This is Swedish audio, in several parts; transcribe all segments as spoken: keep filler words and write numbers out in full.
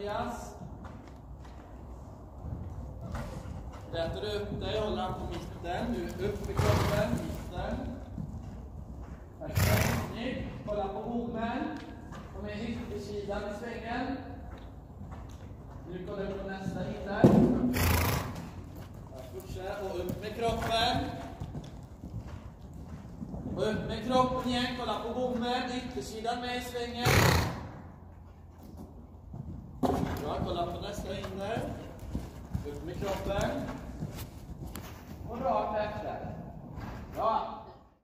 Andreas. Rätar du upp dig, håller han på mitten. Nu upp med kroppen, mitten. Perfekt, snyggt. Kolla på bommen. Kom med yttersidan i svängen. Nu kollar du på nästa hinder. Fortsätt och upp med kroppen. Och upp med kroppen igen, kolla på bommen. Yttersidan med i svängen. Bra, kolla på nästa hinder. Upp med kroppen. Och rakt efter. Bra.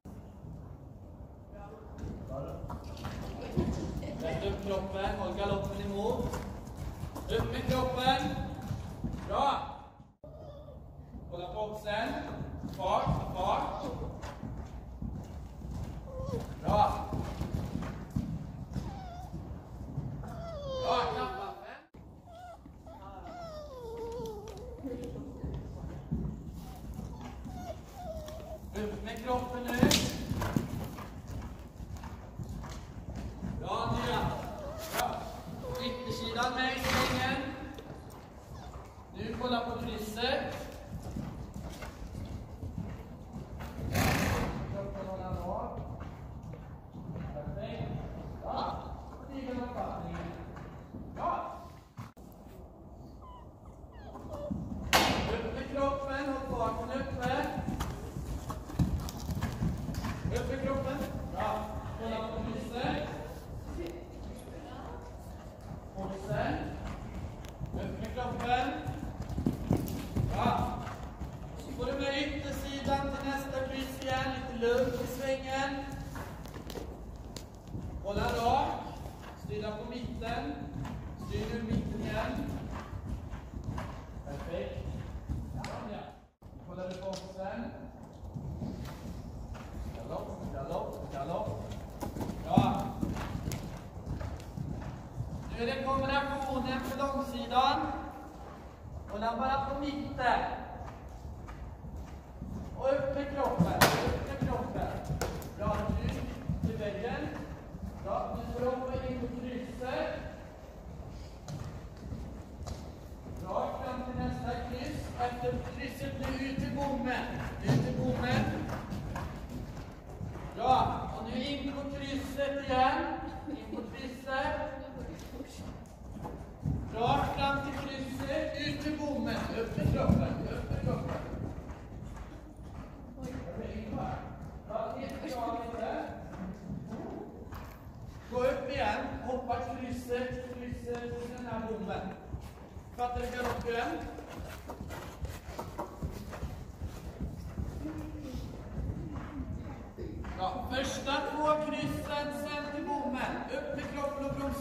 Rätt upp kroppen, håll galoppen emot. Upp med kroppen. Bra. Kolla på oxen. Fart, fart. Bra. Bra, klappa. Upp med kroppen nu. Bra, nya. Bra. Yttersidan med i svängen. Nu kolla på krysset. Kroppen håller av. Perfekt. Bra. Stigen uppfattningen. Bra. Upp med kroppen, håll farten uppe. Upp med kroppen. Bra. Kolla på krysset. Oxen. Upp med kroppen. Bra. Så får du med yttersidan till nästa kryss igen. Lite lugnt i svängen. Hålla rak. Styra på mitten. Styr nu mitten igen. Perfekt. Ja. Kollar du på oxen. Galopp, galopp, galopp. Bra. Nu är det kombinationen på långsidan. Hålla bara på mitten. Och upp med kroppen. Upp med kroppen. Bra, nu till väggen. Bra, nu får du hoppa in på krysset. Bra, fram till nästa kryss. Efter krysset nu ut till bommen. Ut till bommen. Bra, och nu in på krysset igen. In på krysset. Bra, fram till krysset. Ut till bommen. Upp med kroppen. Upp med kroppen. Ja, jättebra lite. Gå upp igen. Hoppa krysset, krysset till den här bommen. Fattar du galoppen? Ja, första två kryssen, sen till bommen. Upp med kroppen och bromsa.